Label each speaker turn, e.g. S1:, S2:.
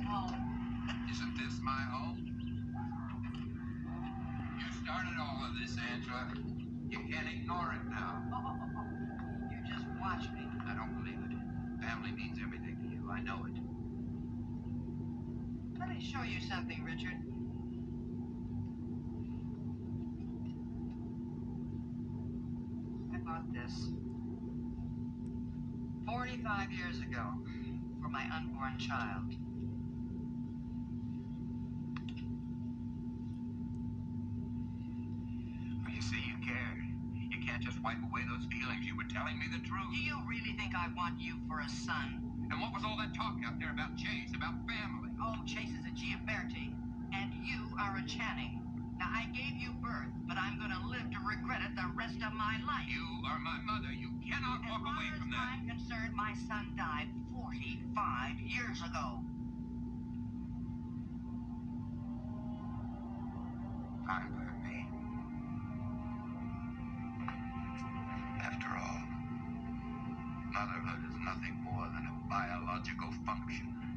S1: home.
S2: Isn't this my home? You started all of this, Angela. You can't ignore it now.
S1: You just watch me.
S2: I don't believe it. Family means everything to you. I know it.
S1: Let me show you something, Richard. I bought this 45 years ago for my unborn child.
S2: You see, you cared. You can't just wipe away those feelings. You were telling me the truth.
S1: Do you really think I want you for a son?
S2: And what was all that talk out there about Chase, about family?
S1: Oh, Chase is a Giaberti, and you are a Channing. Now, I gave you birth, but I'm going to live to regret it the rest of my life.
S2: You are my mother. You cannot walk away from that.
S1: As far as I'm concerned, my son died 45 years ago.
S2: Fine by me. After all, motherhood is nothing more than a biological function.